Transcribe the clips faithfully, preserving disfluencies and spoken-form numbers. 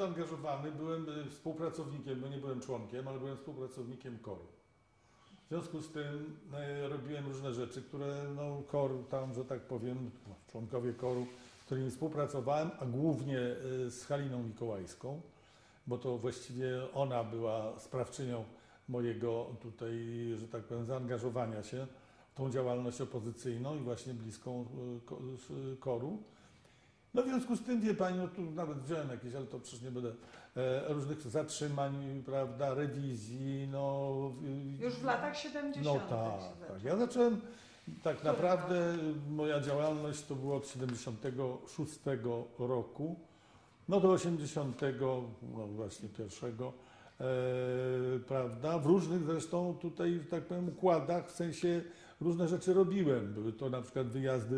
zaangażowany, byłem współpracownikiem, bo nie byłem członkiem, ale byłem współpracownikiem koru. W związku z tym e, robiłem różne rzeczy, które no, kor tam, że tak powiem, członkowie koru, z którymi współpracowałem, a głównie e, z Haliną Mikołajską, bo to właściwie ona była sprawczynią mojego tutaj, że tak powiem, zaangażowania się w tą działalność opozycyjną i właśnie bliską e, koru. No w związku z tym, wie pani, no tu nawet wziąłem jakieś, ale to przecież nie będę, e, różnych zatrzymań, prawda, rewizji, no... Już w latach siedemdziesiątych. No tak, tak. Ja zacząłem, tak naprawdę moja działalność to było od siedemdziesiątego szóstego roku, no do osiemdziesiątego, no właśnie pierwszego, e, prawda, w różnych zresztą tutaj, tak powiem, układach, w sensie różne rzeczy robiłem. Były to na przykład wyjazdy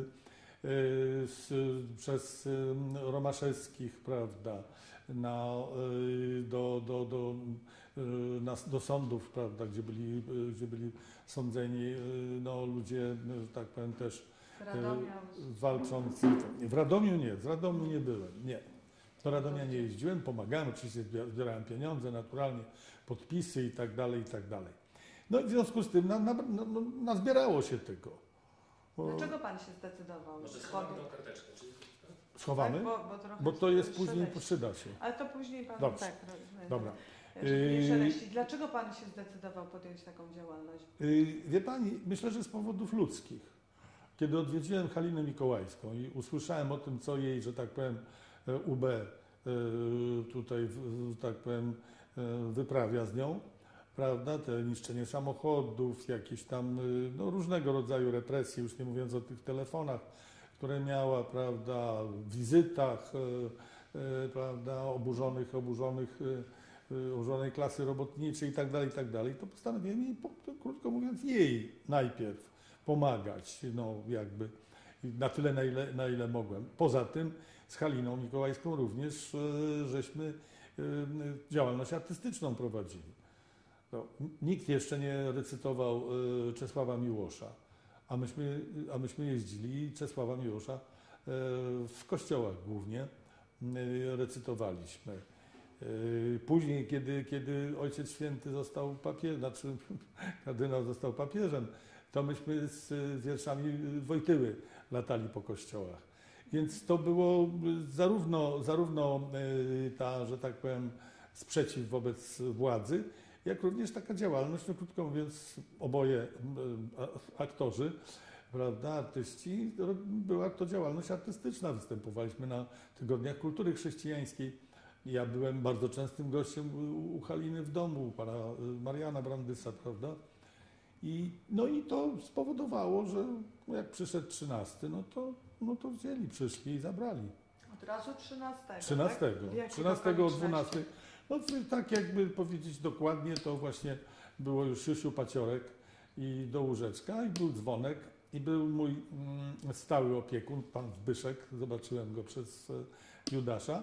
Z, przez Romaszewskich, prawda, na, do, do, do, na, do sądów, prawda, gdzie byli, gdzie byli sądzeni no, ludzie, tak powiem, też walczący. W Radomiu nie, w Radomiu nie byłem, nie. Do Radomia nie jeździłem, pomagałem, oczywiście zbierałem pieniądze, naturalnie, podpisy i tak dalej, i tak dalej. No i w związku z tym na, na, na, nazbierało się tego. Dlaczego pan się zdecydował? Może schowamy tą karteczkę, czy... Schowamy? Tak, bo, bo, bo to jest później, przyda się. Ale to później pan... Dobrze. Tak, dobra. Yy... Dlaczego pan się zdecydował podjąć taką działalność? Yy, wie pani, myślę, że z powodów ludzkich. Kiedy odwiedziłem Halinę Mikołajską i usłyszałem o tym, co jej, że tak powiem, U B tutaj, tak powiem, wyprawia z nią, prawda, te niszczenie samochodów, jakieś tam no, różnego rodzaju represje, już nie mówiąc o tych telefonach, które miała, prawda, wizytach, e, e, prawda, oburzonych, oburzonych, e, oburzonej klasy robotniczej i tak dalej, i tak dalej, to postanowiłem jej, krótko mówiąc, jej najpierw pomagać, no jakby na tyle, na ile, na ile mogłem. Poza tym z Haliną Mikołajską również e, żeśmy e, działalność artystyczną prowadzili. No, nikt jeszcze nie recytował y, Czesława Miłosza, a myśmy, a myśmy jeździli Czesława Miłosza y, w kościołach głównie y, recytowaliśmy. Y, później, kiedy, kiedy Ojciec Święty został papieżem, znaczy kardynał został papieżem, to myśmy z, z wierszami Wojtyły latali po kościołach. Więc to było zarówno, zarówno y, ta, że tak powiem, sprzeciw wobec władzy, jak również taka działalność, no krótko mówiąc, oboje aktorzy, prawda, artyści, była to działalność artystyczna. Występowaliśmy na tygodniach kultury chrześcijańskiej. Ja byłem bardzo częstym gościem u Haliny w domu, u pana Mariana Brandysa, prawda. I, no i to spowodowało, że jak przyszedł trzynasty, no to, no to wzięli, przyszli i zabrali. Od razu trzynastego. trzynastego. Tak? trzynastego o dwunastej. No tak jakby powiedzieć dokładnie, to właśnie było już Jusiu Paciorek i do łóżeczka i był dzwonek i był mój mm, stały opiekun, pan Zbyszek, zobaczyłem go przez e, Judasza.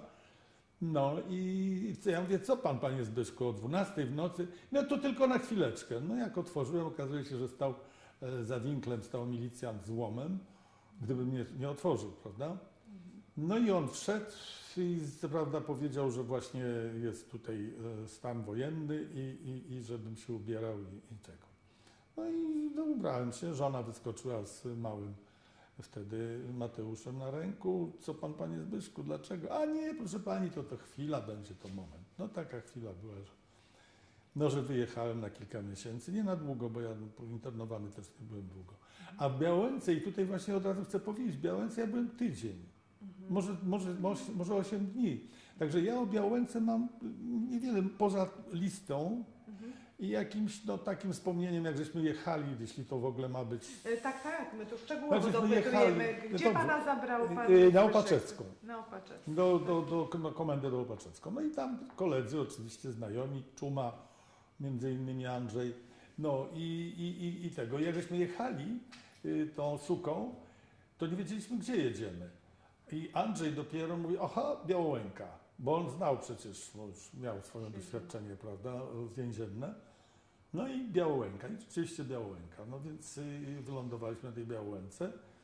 No i ja mówię, co pan, panie Zbyszku, o dwunastej w nocy? No to tylko na chwileczkę. No jak otworzyłem, okazuje się, że stał e, za winklem, stał milicjant z łomem, gdybym nie, nie otworzył, prawda? No i on wszedł i co prawda powiedział, że właśnie jest tutaj stan wojenny i, i, i żebym się ubierał i, i czego. No i no, ubrałem się, żona wyskoczyła z małym wtedy Mateuszem na ręku. Co pan, panie Zbyszku, dlaczego? A nie, proszę pani, to to chwila będzie, to moment. No taka chwila była, że, no, że wyjechałem na kilka miesięcy, nie na długo, bo ja internowany też nie byłem długo. A w Białęce, i tutaj właśnie od razu chcę powiedzieć, w Białęce ja byłem tydzień. Może, może, może osiem dni. Także ja o Białęce mam niewiele poza listą mhm. i jakimś no, takim wspomnieniem, jak żeśmy jechali, jeśli to w ogóle ma być. E, tak, tak, my tu szczegółowo dopytujemy. Gdzie Dobrze. pana zabrał pan? E, na Opaczecką. Na Opaczecką. Do, do, do, do komendę do Opaczecką. No i tam koledzy, oczywiście znajomi, Czuma, między innymi Andrzej. No i, i, i, i tego. Jak żeśmy jechali y, tą suką, to nie wiedzieliśmy, gdzie jedziemy. I Andrzej dopiero mówi, aha, Białołęka, bo on znał przecież, bo już miał swoje doświadczenie, prawda, więzienne. No i Białołęka, i rzeczywiście Białołęka. No więc y, wylądowaliśmy na tej Białołęce.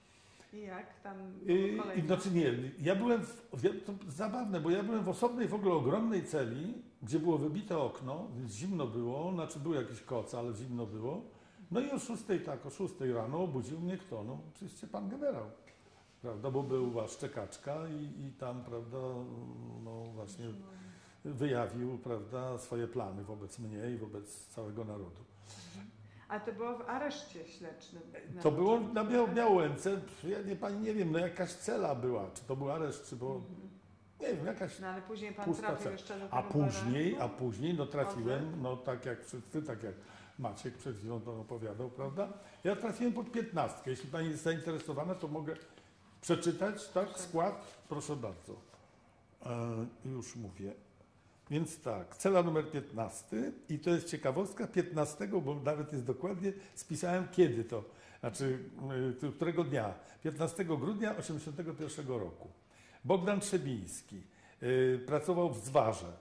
I jak tam I, było i kolejno? znaczy nie, ja byłem, w, ja- to zabawne, bo ja byłem w osobnej w ogóle ogromnej celi, gdzie było wybite okno, więc zimno było, znaczy był jakiś koc, ale zimno było. No i o szóstej, tak, o szóstej rano obudził mnie kto? No oczywiście pan generał, prawda, bo była szczekaczka i, i tam, prawda, no właśnie wyjawił, prawda, swoje plany wobec mnie i wobec całego narodu. A to było w areszcie śledczym. na To było początku, na Biał tak? Białęce, ja nie, pani nie wiem, no jakaś cela była, czy to był areszt, czy było, Mhm. nie wiem, jakaś No ale później pan pusta trafił cela. jeszcze do tego A później, a baraku? później, no trafiłem, Odwet? no tak jak wszyscy, tak jak Maciek przed chwilą to opowiadał, prawda? Ja trafiłem pod piętnastkę. Jeśli pani jest zainteresowana, to mogę przeczytać, tak? Proszę. Skład? Proszę bardzo. E, już mówię. Więc tak, cela numer piętnaście i to jest ciekawostka, piętnastego, bo nawet jest dokładnie, spisałem kiedy to, znaczy y, którego dnia, piętnastego grudnia osiemdziesiątego pierwszego roku. Bogdan Trzebiński y, pracował w Zwarze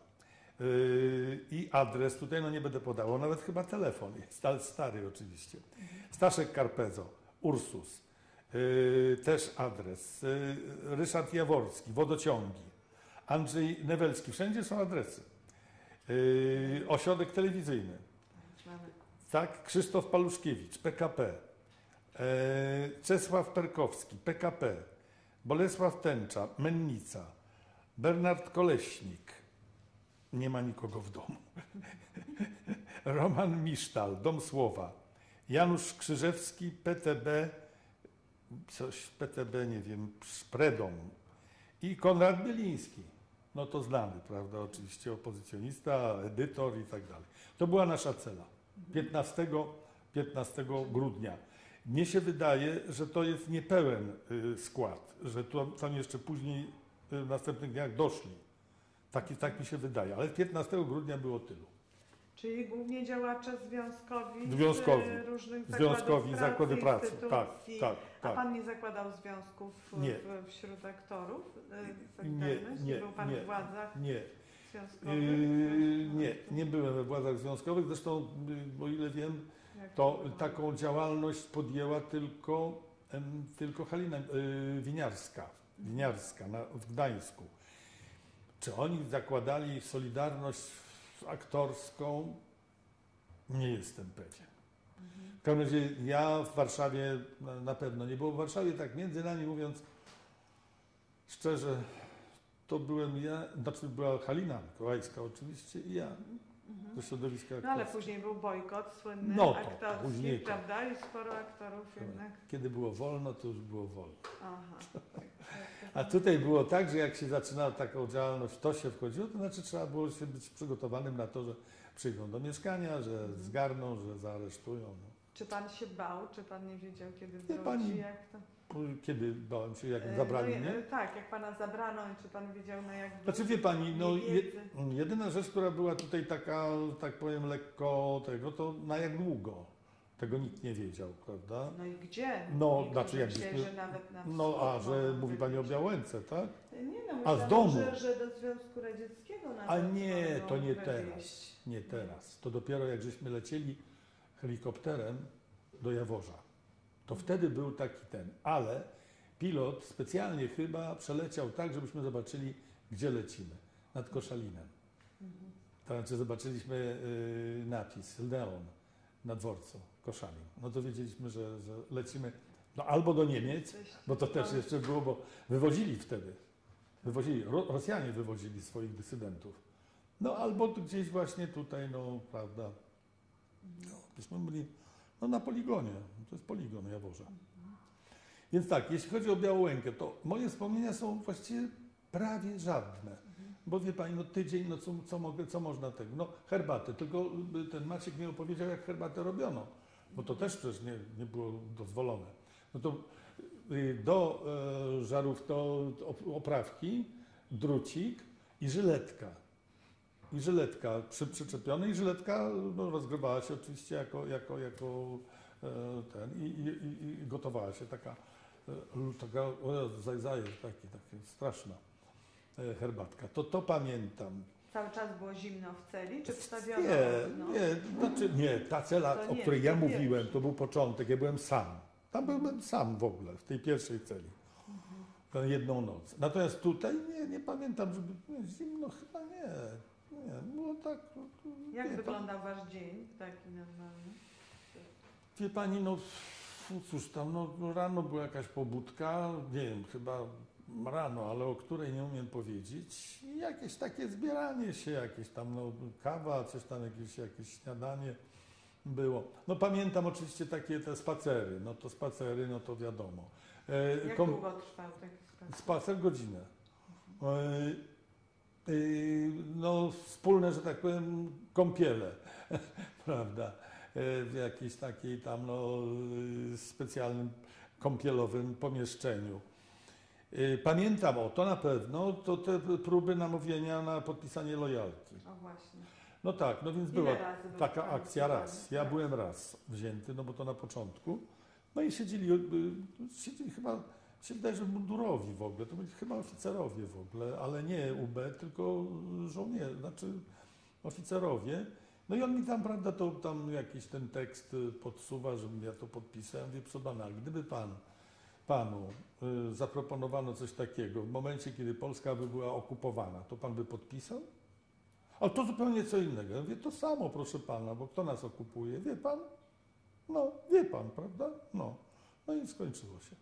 y, i adres, tutaj no nie będę podawał, nawet chyba telefon jest, ale stary oczywiście. Staszek Karpezo, Ursus, y, też adres, y, Ryszard Jaworski, Wodociągi. Andrzej Newelski, wszędzie są adresy. Yy, ośrodek telewizyjny. Mamy. Tak, Krzysztof Paluszkiewicz, P K P. Yy, Czesław Perkowski, P K P. Bolesław Tęcza, Mennica. Bernard Koleśnik. Nie ma nikogo w domu. Roman Misztal, Dom Słowa. Janusz Krzyżewski, P T B. Coś P T B, nie wiem, Spredom. I Konrad Bieliński, no to znany, prawda, oczywiście opozycjonista, edytor i tak dalej. To była nasza cela, piętnastego grudnia. Mnie się wydaje, że to jest niepełen y, skład, że tu, tam jeszcze później y, w następnych dniach doszli. Tak, tak mi się wydaje, ale piętnastego grudnia było tylu. Czyli głównie działacze związkowi, Związkowi. z różnych Związkowi, zakładów zakłady pracy, instytucji. tak, tak, A tak. pan nie zakładał związków w, Nie. w, wśród aktorów? y, Nie, Solidarność? nie, Był pan nie. w władzach Nie. związkowych? Yy, nie, nie byłem we władzach związkowych, zresztą yy, o ile wiem, Jak to było? taką działalność podjęła tylko, em, tylko Halina yy, Winiarska, Winiarska na, w Gdańsku. Czy oni zakładali Solidarność aktorską? Nie jestem pewien. W każdym razie ja w Warszawie na, na pewno nie było. W Warszawie tak między nami mówiąc szczerze, to byłem ja, znaczy była Halina Mikołajska oczywiście i ja ze środowiska No ale aktorskiego. później był bojkot słynny, No to, aktorski, później to. prawda? I sporo aktorów jednak. Kiedy było wolno, to już było wolno. Aha. A tutaj było tak, że jak się zaczynała taką działalność, w to się wchodziło, to znaczy trzeba było się być przygotowanym na to, że przyjdą do mieszkania, że zgarną, że zaaresztują. No. Czy pan się bał? Czy pan nie wiedział, kiedy Nie, wróci? pani- Jak to? Kiedy bałem się, jak E, zabrali no, mnie? e, Tak, jak pana zabrano i czy pan wiedział, no jak Znaczy wróci? wie pani, no Nie je, wiedzy. jedyna rzecz, która była tutaj taka, tak powiem, lekko tego, to na jak długo. Tego nikt nie wiedział, prawda? No i gdzie? No, Niektórzy znaczy jak myśleli, żeśmy- że nawet na No, wschód a że mogą mówi pani o wyjść. Białęce, tak? Nie no, A z myślałam, domu? Że, że do Związku Radzieckiego nawet A nie, mogą to nie wywieźć. teraz. Nie teraz. To dopiero jak żeśmy lecieli helikopterem do Jaworza. To wtedy był taki ten, ale pilot specjalnie chyba przeleciał tak, żebyśmy zobaczyli, gdzie lecimy. Nad Koszalinem. Mhm. To znaczy zobaczyliśmy y, napis Leon na dworcu Koszalin. No to wiedzieliśmy, że, że lecimy no, albo do Niemiec, Coś- bo to też jeszcze było, bo wywozili wtedy. Wywozili, Ro, Rosjanie wywozili swoich dysydentów. No albo tu gdzieś właśnie tutaj, no prawda, no, byśmy byli no, na poligonie. To jest poligon Jaworza. Więc tak, jeśli chodzi o Białołękę, to moje wspomnienia są właściwie prawie żadne. Bo wie pani, no tydzień, no co, co, mogę, co można tego? No herbatę, tylko y, ten Maciek mi opowiedział, jak herbatę robiono. Bo to też przecież nie, nie było dozwolone. No to y, do y, żarów to op- oprawki, drucik i żyletka. I żyletka przy, przyczepiona i żyletka no, rozgrywała się oczywiście jako, jako, jako e, ten i, i, i, i gotowała się taka, e, taka o, zajzaje, taki, taki straszna e, herbatka. To to pamiętam. Cały czas było zimno w celi, czy wstawiono Nie, okno? nie, znaczy nie, ta cela, To o nie, której ja to mówiłem, pierwszy. to był początek, ja byłem sam. Tam byłem sam w ogóle, w tej pierwszej celi. Tę jedną noc. Natomiast tutaj nie, nie pamiętam, żeby nie, zimno chyba nie. Nie, było tak. Jak wie, wyglądał wasz dzień, taki normalny? Wie pani, no cóż tam, no rano była jakaś pobudka, nie wiem, chyba rano, ale o której nie umiem powiedzieć. I jakieś takie zbieranie się, jakieś tam, no kawa, coś tam, jakieś, jakieś śniadanie było. No pamiętam oczywiście takie te spacery, no to spacery, no to wiadomo. E, Jak kom- długo trwał taki spacer? Spacer godzinę. E, e, no wspólne, że tak powiem, kąpiele, prawda, e, w jakiejś takiej tam no, e, specjalnym kąpielowym pomieszczeniu. E, Pamiętam o to na pewno, to te próby namówienia na podpisanie lojalki. O właśnie. No tak, no więc Ile była razy był taka pan akcja wzywany? raz. Ja Raz. byłem raz wzięty, no bo to na początku. No i siedzieli, y, siedzieli chyba, się wydaje, że mundurowi w ogóle, to byli chyba oficerowie w ogóle, ale nie U B, tylko żołnierze, znaczy oficerowie. No i on mi tam, prawda, to tam jakiś ten tekst y, podsuwa, żebym ja to podpisał. Ja mówię, proszę pana, gdyby pan, panu y, zaproponowano coś takiego w momencie, kiedy Polska by była okupowana, to pan by podpisał? Ale to zupełnie co innego. Ja mówię, to samo, proszę pana, bo kto nas okupuje? Wie pan? No, wie pan, prawda? No. No i skończyło się.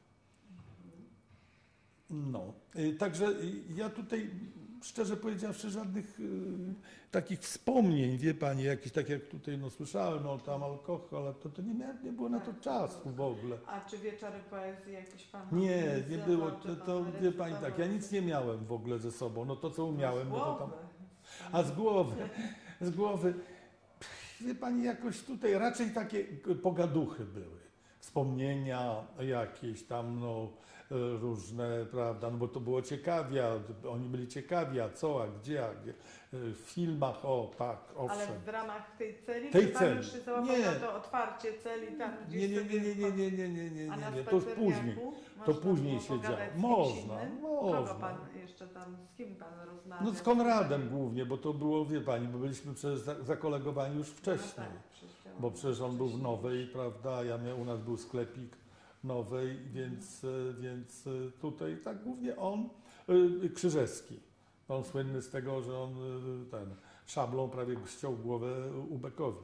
No. Y, Także y, ja tutaj, szczerze powiedziawszy, żadnych y, takich wspomnień, wie pani, jakichś tak jak tutaj no, słyszałem, no tam alkohol, ale to, to nie, miałem, nie było na to czasu w ogóle. A czy wieczory poezji jakieś pan Nie, nie organizował, było, czy to, pan to wie pani tak, ja recytował? nic nie miałem w ogóle ze sobą, no to co umiałem, Z no to tam... głowy. A z głowy, z głowy, wie pani, jakoś tutaj raczej takie pogaduchy były. Wspomnienia jakieś tam, no, różne, prawda, no bo to było ciekawia, oni byli ciekawi, a co, a gdzie, a gdzie, w filmach, o tak, Ale owszem. w ramach tej celi, Tej czy pan celi. już się załapał Nie. na to otwarcie celi tam gdzieś Nie, nie, sobie nie, nie, nie, nie, nie, nie, nie, A na nie, to już później. spacerniaku To można później było się pogadać działo. z kimś Można, innym? można. Kogo pan jeszcze tam, z kim pan rozmawiał? No z Konradem głównie, bo to było, wie pani, bo byliśmy przecież za- zakolegowani już wcześniej. No tak, przecież działało Bo przecież on był w wcześniej. Nowej, prawda, ja miał, u nas był sklepik Nowej, więc, e, więc e, tutaj tak głównie on, e, Krzyżewski. On słynny z tego, że on e, ten szablą prawie ściął głowę Ubekowi.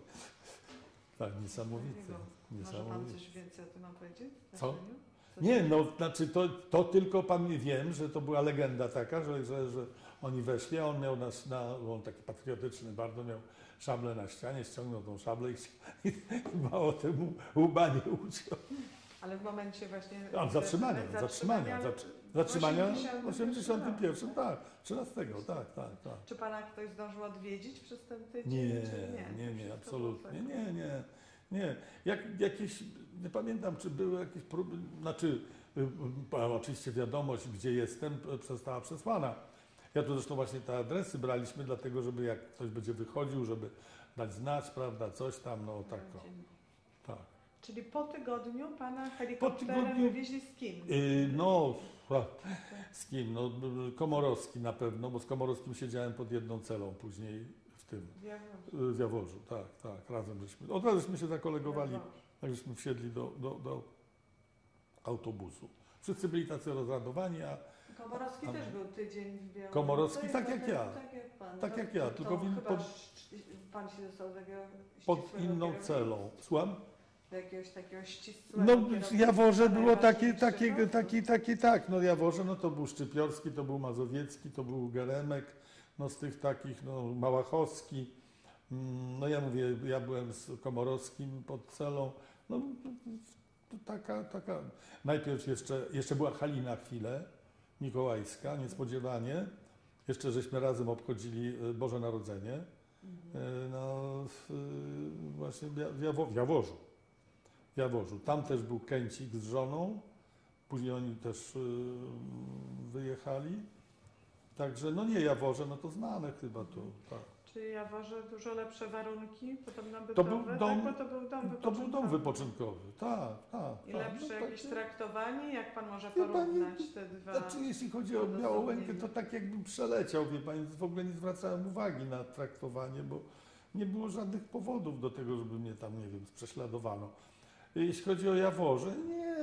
Tak, niesamowite. Może pan niesamowite. coś więcej o tym opowiedzieć? Co? Zdarzeniu? Co Nie, się- no znaczy to, to tylko pan wiem, że to była legenda taka, że, że, że oni weszli, a on miał nas na, on taki patriotyczny bardzo, miał szablę na ścianie, ściągnął tą szablę i, i, i mało temu łba nie uciął. Ale w momencie właśnie... A, zatrzymania, zatrzymania, ale zatr- zatrzymania w w osiemdziesiątym pierwszym, tak, trzynastego, tak, tak, tak. Czy pana ktoś zdążył odwiedzić przez ten tydzień? Nie, czy nie, nie, Wszystko absolutnie, było nie, nie, nie. Jak, jakieś, nie pamiętam, czy były jakieś próby, znaczy, y, y, oczywiście wiadomość, gdzie jestem, y, została przesłana. Ja tu zresztą właśnie te adresy braliśmy, dlatego, żeby jak ktoś będzie wychodził, żeby dać znać, prawda, coś tam, no tak, o, tak. Czyli po tygodniu pana helikopterem tygodniu- wywieźli z kim? Y, no, a, z kim? No, y, Komorowski na pewno, bo z Komorowskim siedziałem pod jedną celą później w tym, Jaworze. y, w Jaworzu, tak, tak, razem żeśmy, od razu żeśmy się zakolegowali. Jaworze. Tak żeśmy wsiedli do, do, do autobusu. Wszyscy byli tacy rozradowani, a Komorowski A- też był tydzień w Białymstoku. Komorowski tak jak ja. Tak jak pan. Tak To- jak ja, to tylko w in- chyba pod- sz- pan się dostał do takiego pod ścisłego inną kierownictwa. celą. Słucham? Do jakiegoś takiego ścisłego No w kierownictwa Jaworze było takie, najważniejszych takie, osób. taki, taki, tak, no Jaworze, no to był Szczypiorski, to był Mazowiecki, to był Geremek, no z tych takich, no Małachowski, mm, no ja mówię, ja byłem z Komorowskim pod celą, no to taka, taka, najpierw jeszcze, jeszcze była Halina chwilę, Mikołajska, niespodziewanie, jeszcze żeśmy razem obchodzili e, Boże Narodzenie, Mhm. e, no w, e, właśnie w Ja- w Jawo- w Jaworzu. W Jaworzu. Tam też był Kęcik z żoną. Później oni też y, wyjechali. Także, no nie Jaworze, no to znane chyba to. Tak. Czy Jaworze dużo lepsze warunki, podobno To bytowe? był dom- tak, bo to był dom To był dom wypoczynkowy. wypoczynkowy. Tak, tak. I tak. lepsze No, jakieś takie- traktowanie? Jak pan może Wie pani, porównać te dwa? Znaczy, jeśli chodzi o Białołękę, to tak jakbym przeleciał, wie pani, w ogóle nie zwracałem uwagi na traktowanie, bo nie było żadnych powodów do tego, żeby mnie tam, nie wiem, prześladowano. Jeśli chodzi o Jaworze, nie,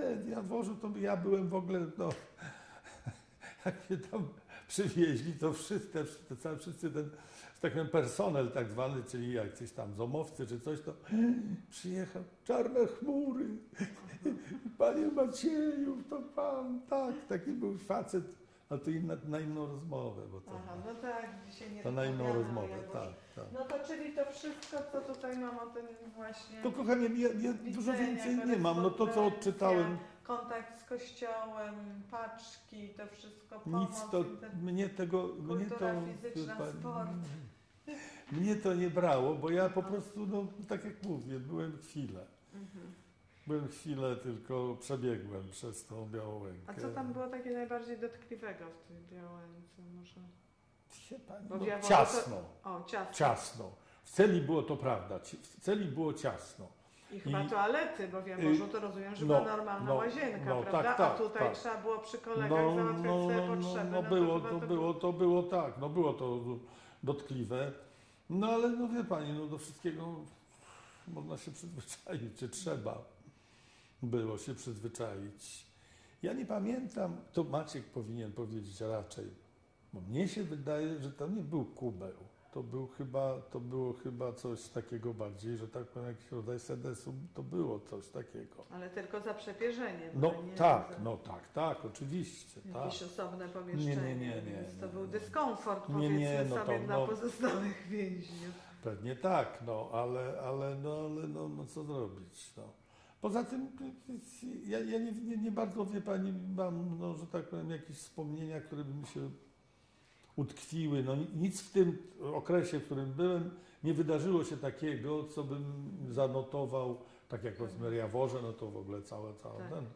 na dworzu to ja byłem w ogóle, no, jak mnie tam przywieźli, to wszyscy, wszyscy, wszyscy ten, że tak powiem, personel tak zwany, czyli jacyś tam zomowcy czy coś, to przyjechał, czarne chmury, panie Macieju, to pan, tak, taki był facet, no to inna, na inną rozmowę, bo to, Aha, no tak, dzisiaj nie to na inną rozmawiamy, rozmowę, jakoś. tak, tak. No to czyli to wszystko, co tutaj mam o tym właśnie... To kochanie, ja, ja dużo widzenia, więcej nie mam, no to co korespondencja, odczytałem, kontakt z kościołem, paczki, to wszystko, pomoc, nic to, inter- mnie tego, mnie to, kultura fizyczna, wie pani, sport. mnie to nie brało, bo ja po prostu, no tak jak mówię, byłem chwilę. Mhm. Byłem chwilę, tylko przebiegłem przez tą Białołękę. A co tam było takie najbardziej dotkliwego w tej Białęce może? Wie pani, Bo no, w Jaworznie ciasno, to- O, ciasno. ciasno. W celi było to prawda, ci- w celi było ciasno. I chyba I- toalety, bo w Jaworzu to rozumiem, że no, była normalna no, łazienka, no, prawda? tak, tak, A tutaj tak. trzeba było przy kolegach No, załatwiać no, swoje no, potrzeby. no, No było, chyba to było, to było tak, no było to dotkliwe. No ale no wie pani, no do wszystkiego można się przyzwyczaić, czy trzeba było się przyzwyczaić. Ja nie pamiętam, to Maciek powinien powiedzieć raczej, bo mnie się wydaje, że to nie był kubeł. To, był chyba, to było chyba coś takiego bardziej, że tak powiem, jakiś rodzaj sedesu, to było coś takiego. Ale tylko za przepierzeniem. No a nie tak, za no tak, tak, oczywiście, tak. jakieś osobne pomieszczenie. Nie, nie, nie, nie, Więc to nie, był nie. dyskomfort, Nie, powiedzmy nie, no to- sobie, dla no. pozostałych więźniów. Pewnie tak, no ale, ale, no, ale no, no co zrobić, no. Poza tym ja, ja nie, nie, nie bardzo, wie pani, mam, no, że tak powiem, jakieś wspomnienia, które by mi się utkwiły. No, nic w tym okresie, w którym byłem, nie wydarzyło się takiego, co bym zanotował, tak jak powiedzmy Jaworze, no to w ogóle całe, całe Tak. ten.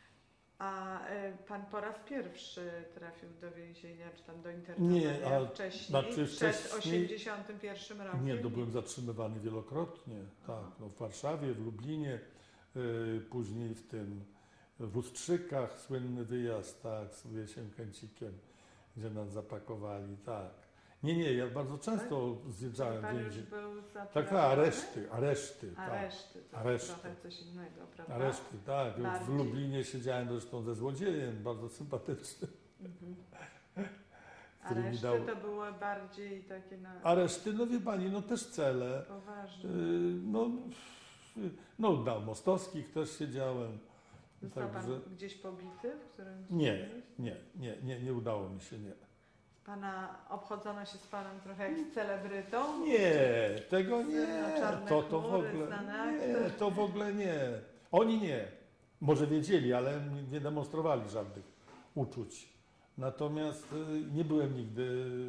A y, pan po raz pierwszy trafił do więzienia, czy tam do internatu? Nie, a wcześniej, znaczy przed wcześniej- osiemdziesiątym pierwszym rokiem? Nie, to byłem zatrzymywany wielokrotnie, tak, no, w Warszawie, w Lublinie, y, później w tym, w Ustrzykach, słynny wyjazd, tak, z Wiesiem Kęcikiem, gdzie nas zapakowali, tak. Nie, nie, ja bardzo często zjeżdżałem Pan w już więzień. był Tak, tak, zaprawiony? areszty, areszty, tak. Areszty, to Areszty. trochę coś innego, prawda? Areszty, tak. W Bardziej. Lublinie siedziałem zresztą ze złodziejem, bardzo sympatycznym. Mhm. który mi Areszty dał- to były bardziej takie na Areszty, no wie pani, no też cele. poważne. Y, No, y, no na Mostowskich też siedziałem. Został pan Także gdzieś pobity? W którym nie, nie, nie, nie, nie udało mi się, nie. Pana, obchodzono się z panem trochę jak z celebrytą? Nie, tego nie. Na czarne To, to w chmury, ogóle znane nie, aktor. to w ogóle nie. Oni nie. Może wiedzieli, ale nie demonstrowali żadnych uczuć. Natomiast y, nie byłem nigdy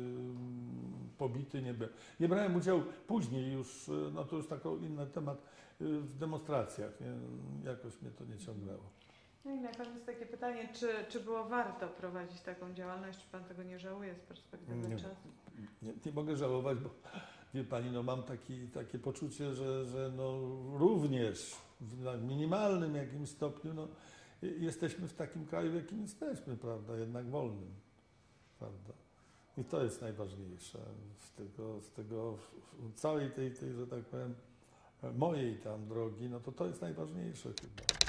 y, pobity, nie byłem. Nie brałem udziału później już, y, no to już taki inny temat, y, w demonstracjach. Nie? Jakoś mnie to nie ciągnęło. No i na koniec takie pytanie, czy, czy było warto prowadzić taką działalność, czy pan tego nie żałuje z perspektywy Nie. czasu? Nie, nie mogę żałować, bo wie pani, no mam taki, takie poczucie, że, że no również w na minimalnym jakimś stopniu no, y- jesteśmy w takim kraju, w jakim jesteśmy, prawda, jednak wolnym, prawda. I to jest najważniejsze z tego, z tego w całej tej, tej, że tak powiem, mojej tam drogi, no to to jest najważniejsze chyba.